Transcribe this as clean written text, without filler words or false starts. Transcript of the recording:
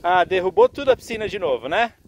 Ah, derrubou tudo a piscina de novo, né?